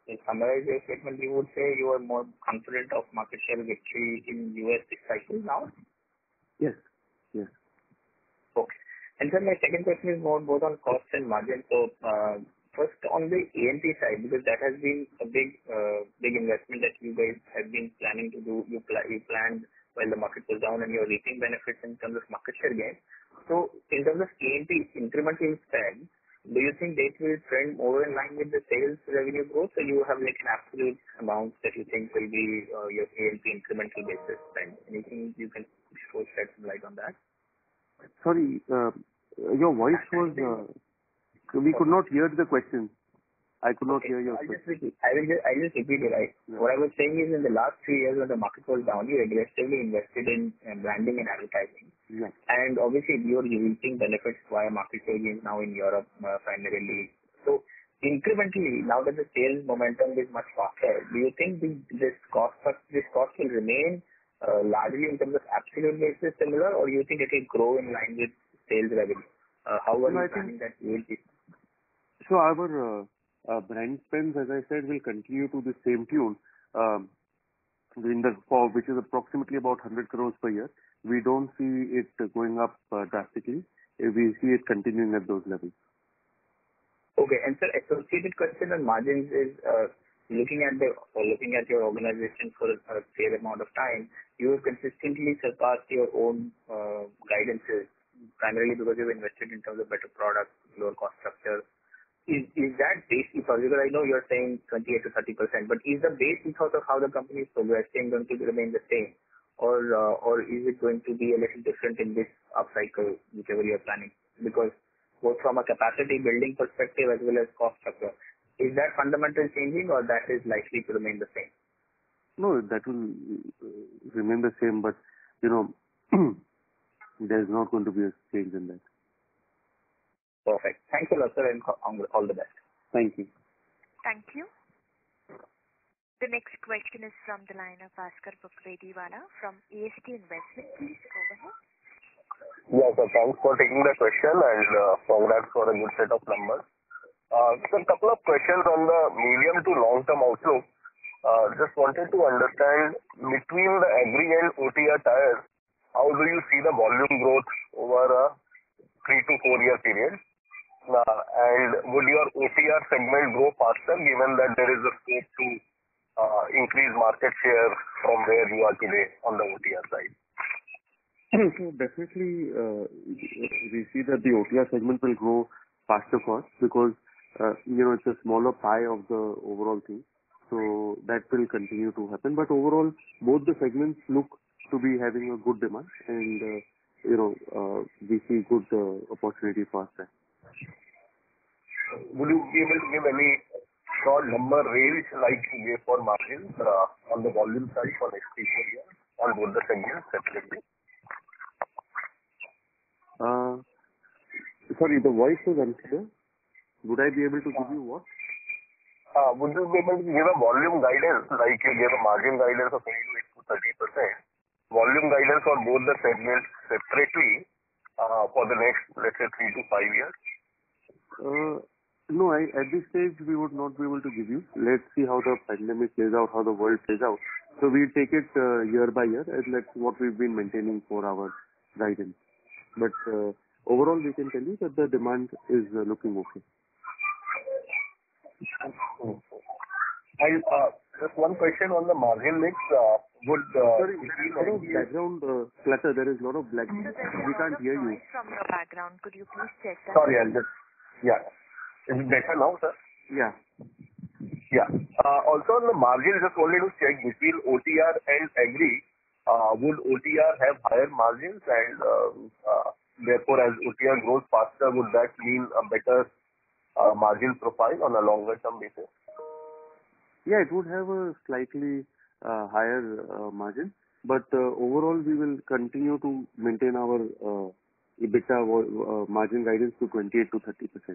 summarize your statement, you would say you are more confident of market share victory in U.S. this cycle now? Yes. Yes. Okay. And then my second question is more both on cost and margin. So, first on the A&P side, because that has been a big investment that you guys have been planning to do. You planned while the market was down, and you're reaping benefits in terms of market share gain. So in terms of A&P incremental spend, do you think that will trend more in line with the sales revenue growth, or you have like an absolute amount that you think will be your A&P incremental basis spend? Anything you can shed some light on that? Sorry, your voice was, we could not hear the question. I could not hear your question. I will just repeat it. What I was saying is in the last 3 years when the market was down, you aggressively invested in branding and advertising. Yeah. And obviously you're reaping benefits via market share gains now in Europe primarily. So incrementally, now that the sales momentum is much faster, do you think this cost will remain largely in terms of absolute basis similar, or you think it will grow in line with sales revenue? How are you planning that A&P? So our brand spends, as I said, will continue to the same tune, which is approximately about 100 crores per year. We don't see it going up drastically. We see it continuing at those levels. Okay. And sir, associated question on margins is looking at your organization for a fair amount of time, you have consistently surpassed your own guidances, primarily because you've invested in terms of better products, lower cost structure. Is that base ethos? Because I know you're saying 28 to 30%, but is the base ethos of how the company is progressing going to remain the same, or is it going to be a little different in this upcycle, whichever you're planning? Because both from a capacity building perspective as well as cost structure, is that fundamental changing, or that is likely to remain the same? No, that will remain the same, but there's not going to be a change in that. Perfect. Thanks a lot, sir, and all the best. Thank you. Thank you. The next question is from the line of Bhaskar Bukrediwala from ASK Investment. Please go ahead. Yes, sir. Thanks for taking the question, and congrats for a good set of numbers. So a couple of questions on the medium to long-term outlook. Just wanted to understand between the agri and OTR tires, how do you see the volume growth over a 3 to 4 year period? And would your OTR segment grow faster given that there is a scope to increase market share from where you are today on the OTR side? So definitely, we see that the OTR segment will grow faster for us because it's a smaller pie of the overall thing. So that will continue to happen. But overall, both the segments look to be having a good demand, and we see good opportunity for us there. Would you be able to give any short number range like you gave for margins on the volume side for next 3 years on both the segments separately? Sorry, the voice was unclear. Would I be able to give you what? Would you be able to give a volume guidance like you gave a margin guidance of 28 to 30%? Volume guidance for both the segments separately for the next, let's say, 3 to 5 years? No, at this stage, we would not be able to give you. Let's see how the pandemic plays out, how the world plays out. So we take it year by year, and that's what we've been maintaining for our guidance. But overall, we can tell you that the demand is looking okay. And just one question on the margin mix. Sorry, there is a lot of background clutter. There is a lot of black. We can't hear you. From your background, could you please check that? Sorry, I'll just. Yeah. Is it better now, sir? Yeah. Yeah. Also on the margin, just wanted to check between OTR and agri. Would OTR have higher margins, and therefore, as OTR grows faster, would that mean a better margin profile on a longer term basis? Yeah, it would have a slightly higher margin, but overall, we will continue to maintain our EBITDA margin guidance to 28 to 30%.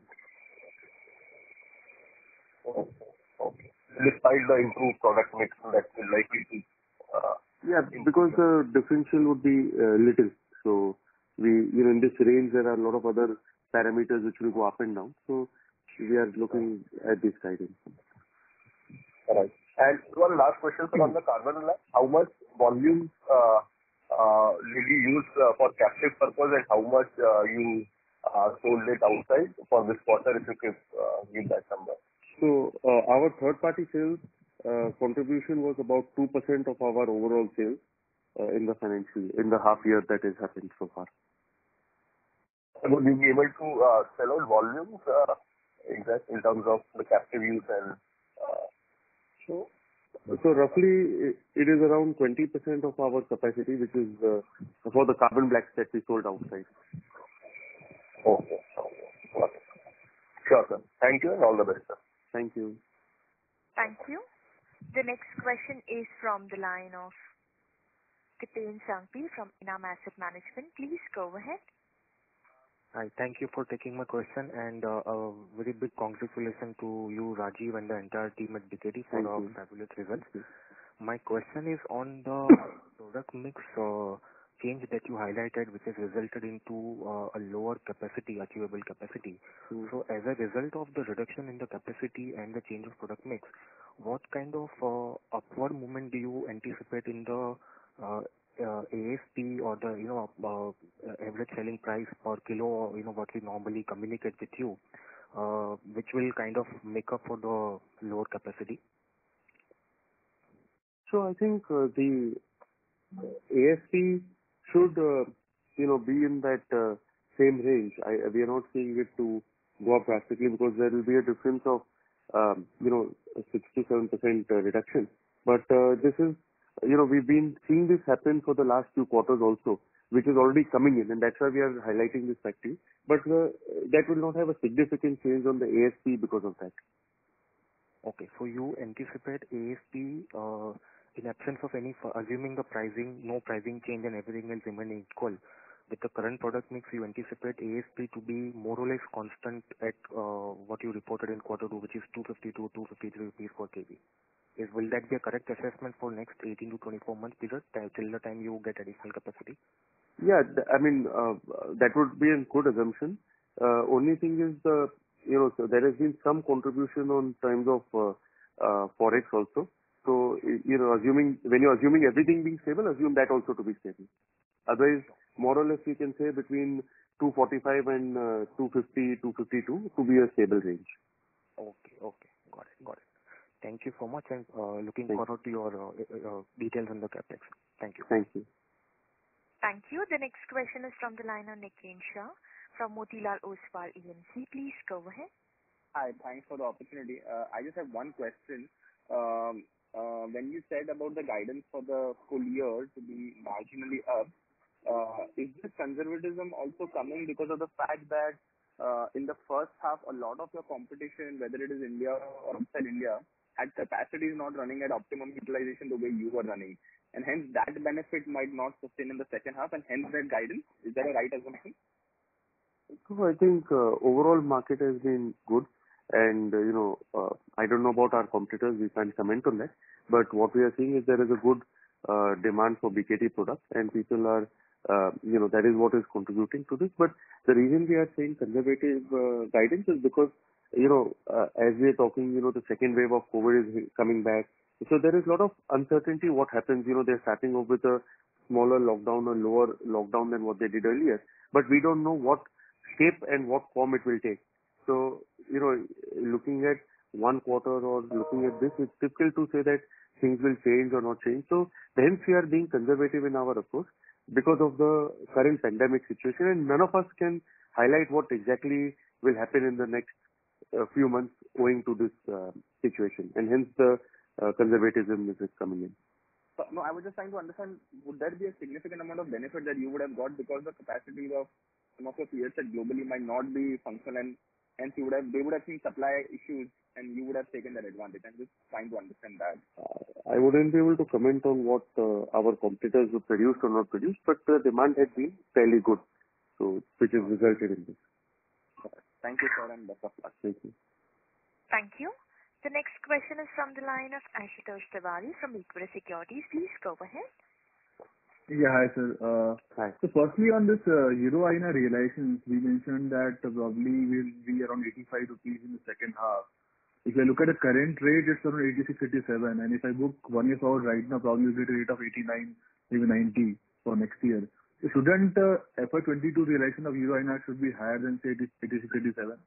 Okay. Despite the improved product mix that will likely to. Yeah, because the differential would be little. So in this range, there are a lot of other parameters which will go up and down. So we are looking at this guidance. Right. And one last question, sir, on the carbon black. How much volumes did you use for captive purpose, and how much you sold it outside for this quarter, if you could give that number? So our third-party sales contribution was about 2% of our overall sales in the half year that has happened so far. Would you be able to sell out volumes in terms of the captive use and So roughly it is around 20% of our capacity, which is for the carbon blacks that we sold outside. Okay. Got it. Sure, sir. Thank you and all the best, sir. Thank you. Thank you. The next question is from the line of Kitan Sangpi from Enam Asset Management. Please go ahead. Hi. Thank you for taking my question, and a very big congratulations to you, Rajiv, and the entire team at BKT for the fabulous results. My question is on the product mix change that you highlighted, which has resulted into a lower capacity, achievable capacity. So as a result of the reduction in the capacity and the change of product mix, what kind of upward movement do you anticipate in the ASP or the average selling price per kilo, or what we normally communicate with you, which will kind of make up for the lower capacity? So I think the ASP should be in that same range. We are not seeing it to go up drastically, because there will be a difference of 6 to 7% reduction. But this is, we've been seeing this happen for the last few quarters also, which is already coming in, and that's why we are highlighting this fact. But that will not have a significant change on the ASP because of that. Okay, so you anticipate ASP in absence of any, assuming the pricing, no pricing change and everything else remaining equal, with the current product mix, you anticipate ASP to be more or less constant at what you reported in quarter 2, which is 250 to 253 rupees per kg. Will that be a correct assessment for next 18 to 24 months period, till the time you get additional capacity? Yeah, that would be a good assumption. Only thing is so there has been some contribution on terms of forex also. So, when you're assuming everything being stable, assume that also to be stable. Otherwise, more or less you can say between 245 and 250, 252 to be a stable range. Okay. Got it. Thank you so much, and looking forward to your details on the capex. Thank you. Thank you. Thank you. The next question is from the line of Nitin Shah from Motilal Oswal AMC. Please go ahead. Hi, thanks for the opportunity. I just have one question. When you said about the guidance for the full year to be marginally up, is this conservatism also coming because of the fact that in the first half, a lot of your competition, whether it is India or outside India, had capacities not running at optimum utilization the way you were running, and hence that benefit might not sustain in the second half, and hence that guidance? Is that a right assumption? So I think overall market has been good, and I don't know about our competitors, we can't comment on that, but what we are seeing is there is a good demand for BKT products, and people are that is what is contributing to this. But the reason we are saying conservative guidance is because as we are talking, the second wave of COVID is coming back, so there is a lot of uncertainty what happens. They're starting off with a smaller lockdown or lower lockdown than what they did earlier, but we don't know what shape and what form it will take. So, looking at one quarter or looking at this, it's difficult to say that things will change or not change. So hence we are being conservative in our approach because of the current pandemic situation, and none of us can highlight what exactly will happen in the next few months owing to this situation, and hence the conservatism is coming in. No, I was just trying to understand, would there be a significant amount of benefit that you would have got because the capacities of some of your peers that globally might not be functional, and hence they would have seen supply issues and you would have taken that advantage? I'm just trying to understand that. I wouldn't be able to comment on what our competitors have produced or not produced, but the demand has been fairly good, so which has resulted in this. Thank you, sir, and best of luck. Thank you. Thank you. The next question is from the line of Ashutosh Tiwari from Equirus Securities. Please go ahead. Yeah, hi, sir. Hi. So firstly, on this Euro INR realizations, we mentioned that probably will be around 85 rupees in the second half. if I look at the current rate, it's around 86, 87. And if I book 1 year forward right now, probably we'll get a rate of 89, maybe 90 for next year. So shouldn't FY22 realization of Euro INR should be higher than say 86, 87?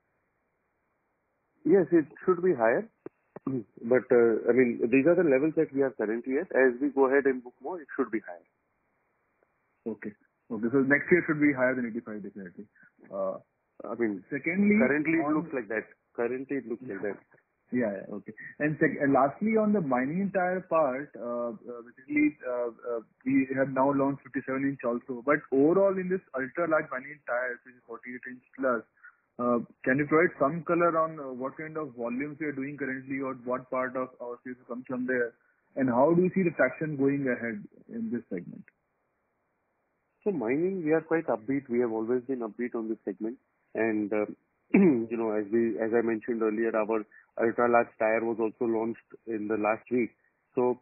Yes, it should be higher. But I mean, these are the levels that we are currently at. As we go ahead and book more, it should be higher. Okay. Okay. So next year should be higher than 85 definitely. I mean, secondly, currently it looks like that. Currently it looks like that. Yeah. Okay. And lastly, on the mining tire part, basically, we have now launched 57-inch also. But overall, in this ultra-large mining tires, which is 48-inch plus, can you provide some color on what kind of volumes we are doing currently, or what part of our sales comes from there, and how do you see the traction going ahead in this segment? So mining, we are quite upbeat. We have always been upbeat on this segment. And, as I mentioned earlier, our ultra large tire was also launched in the last week. So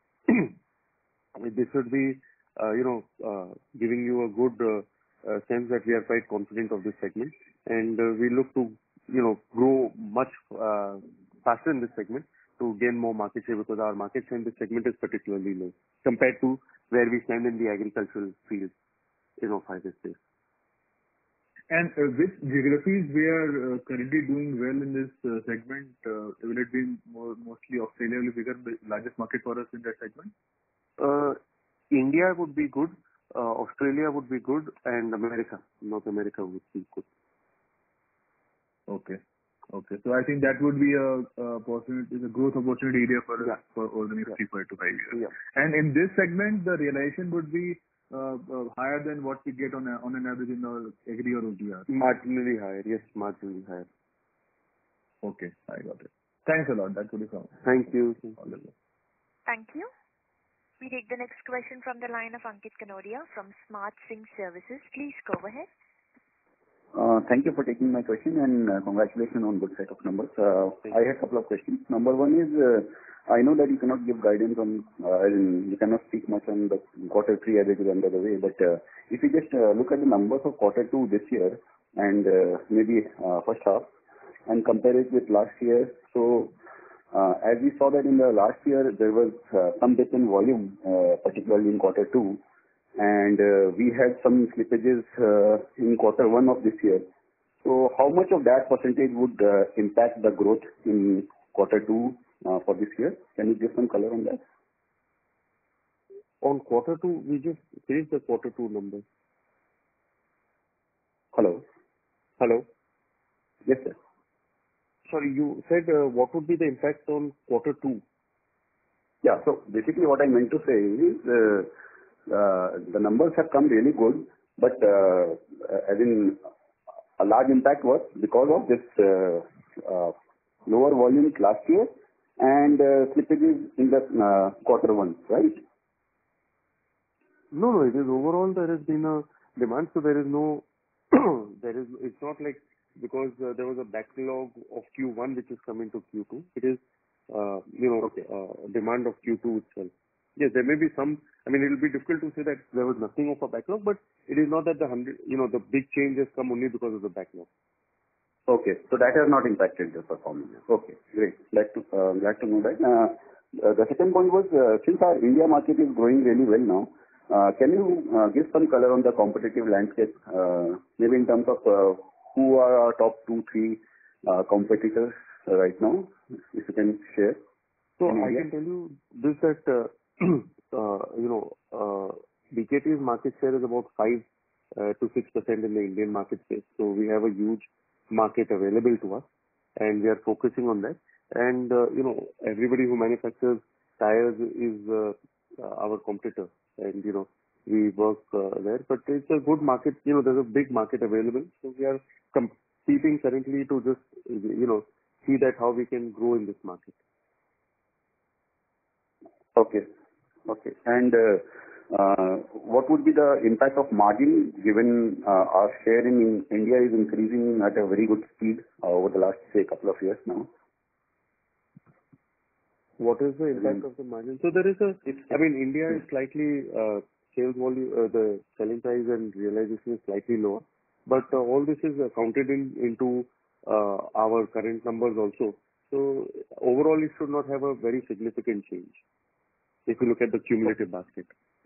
this should be, giving you a good sense that we are quite confident of this segment. And we look to, grow much faster in this segment to gain more market share, because our market share in this segment is particularly low compared to where we stand in the agricultural field in off-highway space. And which geographies we are currently doing well in this segment? Will it be mostly Australia will be the largest market for us in that segment? India would be good, Australia would be good, and North America would be good. Okay. So I think that would be a growth opportunity area for us for over the next 3 to 5 years. Yeah. And in this segment, the realization would be higher than what we get on an average in our agri or OTR? Marginally higher. Yes, marginally higher. Okay, I got it. Thanks a lot. That would be all. Thank you. Thank you. We take the next question from the line of Ankit Kanodia from Smart Sync Services. Please go ahead. Thank you for taking my question, and congratulations on good set of numbers. I had a couple of questions. Number one is, I know that you cannot give guidance on, you cannot speak much on the quarter 3 as it is under the way, but if you just look at the numbers of quarter 2 this year and maybe first half and compare it with last year. So as we saw that in the last year, there was some dip in volume, particularly in quarter 2. And we had some slippages in quarter 1 of this year. So how much of that percentage would impact the growth in quarter 2 for this year? Can you give some color on that? On quarter 2, we just finished the quarter 2 numbers. Hello? Yes, sir. Sorry, you said what would be the impact on quarter 2? Yeah, so basically what I meant to say is, the numbers have come really good, but as in a large impact was because of this lower volumes last year and slippages in the quarter 1, right? No, it is overall there has been a demand, so there is no, it's not like because there was a backlog of Q1 which is coming to Q2. It is, demand of Q2 itself. Yes, there may be some. I mean, it will be difficult to say that there was nothing of a backlog, but it is not that the big change has come only because of the backlog. Okay, so that has not impacted the performance. Okay, great. Glad to know that. The second point was, since our India market is growing really well now, can you give some color on the competitive landscape, maybe in terms of who are our top 2, 3 competitors right now, if you can share? So I can tell you this that. BKT's market share is about 5 to 6% in the Indian market space. So we have a huge market available to us, and we are focusing on that. And everybody who manufactures tires is our competitor, and we work there. But it's a good market. There's a big market available, so we are competing currently to just see that how we can grow in this market. Okay. And what would be the impact of margin given our share in India is increasing at a very good speed over the last, say, couple of years now? What is the impact of the margin? So there is India is slightly sales volume, the selling price and realization is slightly lower, but all this is counted into our current numbers also. So overall, it should not have a very significant change if you look at the cumulative basket.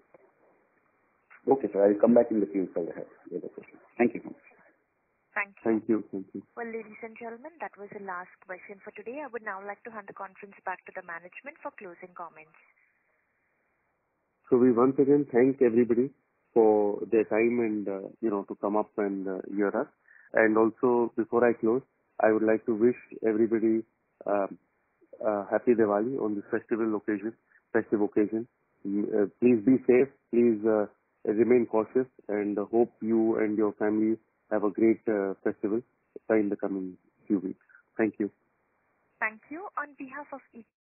Okay, sir. I'll come back in the queue if I have further questions. Thank you so much. Thank you. Thank you. Well, ladies and gentlemen, that was the last question for today. I would now like to hand the conference back to the management for closing comments. So we once again thank everybody for their time and, to come up and hear us. And also, before I close, I would like to wish everybody happy Diwali on this festive occasion. Please be safe. Please remain cautious, and hope you and your family have a great festival in the coming few weeks. Thank you. Thank you. On behalf of